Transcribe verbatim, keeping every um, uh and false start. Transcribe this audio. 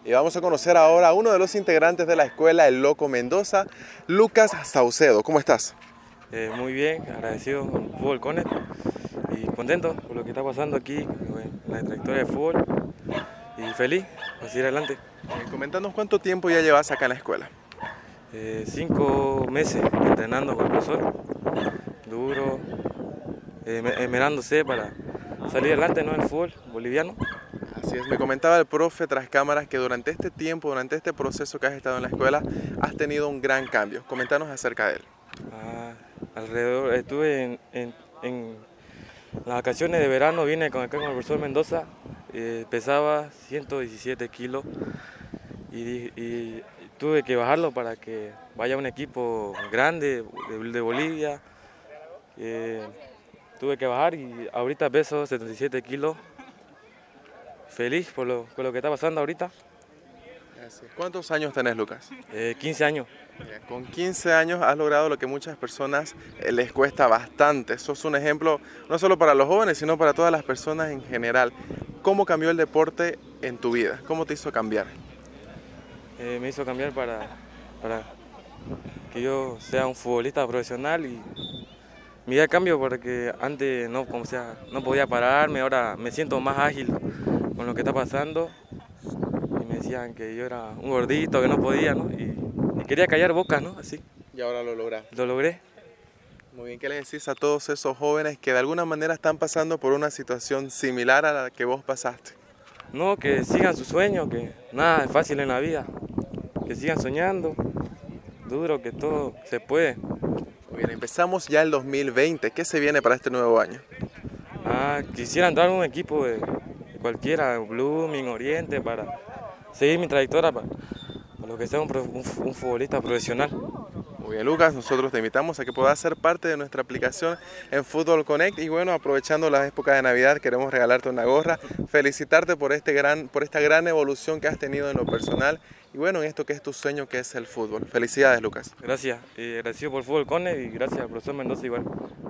Y vamos a conocer ahora a uno de los integrantes de la escuela El Loco Mendoza, Lucas Saucedo. ¿Cómo estás? Eh, muy bien, agradecido con Fútbol Connect y contento por lo que está pasando aquí en la trayectoria de fútbol y feliz por seguir adelante. Eh, Coméntanos cuánto tiempo ya llevas acá en la escuela. Eh, cinco meses entrenando con el profesor, duro, eh, esmerándose para salir adelante, ¿no?, en el fútbol boliviano. Así es, me comentaba el profe tras cámaras que durante este tiempo, durante este proceso que has estado en la escuela, has tenido un gran cambio. Coméntanos acerca de él. Ah, alrededor, estuve en, en, en las vacaciones de verano, vine con, acá con el profesor Mendoza, eh, pesaba ciento diecisiete kilos y, y tuve que bajarlo para que vaya un equipo grande de, de Bolivia. Eh, tuve que bajar y ahorita peso setenta y siete kilos. Feliz por lo, por lo que está pasando ahorita. Así es. ¿Cuántos años tenés, Lucas? Eh, quince años. Con quince años has logrado lo que muchas personas eh, les cuesta bastante. Sos un ejemplo no solo para los jóvenes, sino para todas las personas en general. ¿Cómo cambió el deporte en tu vida? ¿Cómo te hizo cambiar? Eh, me hizo cambiar para, para que yo sea un futbolista profesional y mi vida cambió porque antes no, como sea, no podía pararme, ahora me siento más ágil con lo que está pasando y me decían que yo era un gordito, que no podía, ¿no? Y, y quería callar bocas, ¿no? Así, Y ahora lo lograste. lo logré. Muy bien, ¿qué les decís a todos esos jóvenes que de alguna manera están pasando por una situación similar a la que vos pasaste? No, que sigan su sueño, que nada es fácil en la vida, que sigan soñando, duro, que todo se puede. Muy bien, empezamos ya el dos mil veinte. ¿Qué se viene para este nuevo año? Ah, quisiera entrar en un equipo de, de cualquiera, Blooming, Oriente, para seguir mi trayectoria, para, para lo que sea un, pro- un, un futbolista profesional. Muy bien, Lucas, nosotros te invitamos a que puedas ser parte de nuestra aplicación en Fútbol Connect y bueno, aprovechando las épocas de Navidad, queremos regalarte una gorra, felicitarte por, este gran, por esta gran evolución que has tenido en lo personal y bueno, en esto que es tu sueño, que es el fútbol. Felicidades, Lucas. Gracias, eh, agradecido por Fútbol Connect y gracias al profesor Mendoza igual.